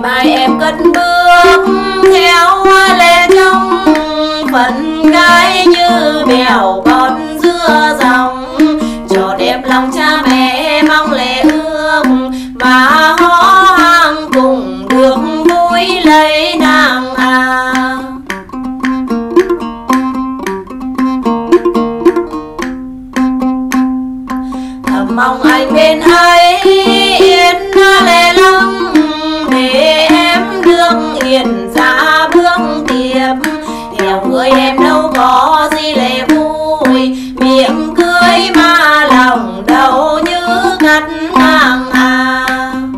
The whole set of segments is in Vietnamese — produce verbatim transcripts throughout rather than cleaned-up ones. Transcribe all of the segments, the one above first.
mai em cất bước theo lệ trong phận gái như bèo con dưa dòng, cho đẹp lòng cha mẹ mong lệ ước mà hó hang cùng được vui lấy nàng à. Thầm mong anh bên ấy yên lệ lắm để em đương hiền ra bước tiếp, theo người em đâu có gì lệ vui, miệng cưới mà lòng đau như cắt ngang à.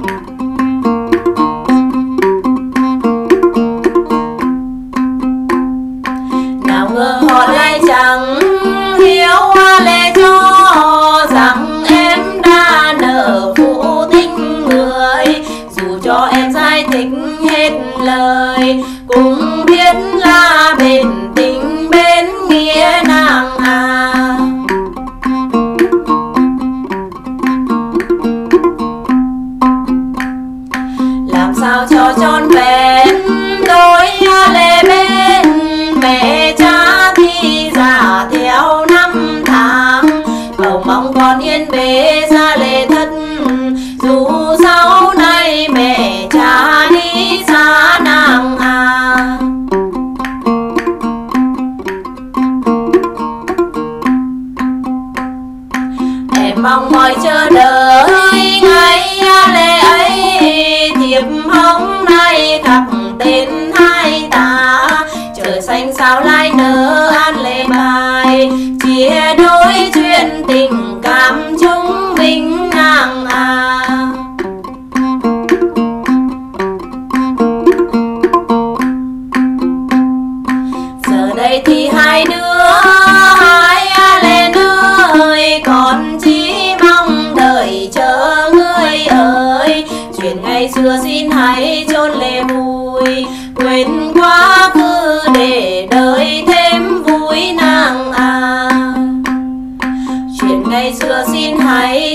Nào ngờ họ lại chẳng hiểu lệ cho rằng em đã nợ phụ tình người, dù cho em giải thích hết lời cũng biết là bên tình bên nghĩa nàng à. Làm sao cho trọn vẹn đôi lệ bên mẹ cha thì già theo năm tháng, cầu mong con yên bề ra lệ thất, dù sau này mẹ cha đi xa nàng à. Em mong mỏi chờ đợi ngày lệ ấy, thiệp hồng nay khắc tên hai ta, trời xanh sao lại nở an lệ bài, chia đôi chuyện tình cảm chúng mình nàng à. Giờ đây thì hai đứa hai lệ nơi, còn chỉ mong đợi chờ người ơi, chuyện ngày xưa xin hãy chôn lệ vui, quên quá khứ để đời thêm vui nàng à. Chuyện ngày xưa xin hãy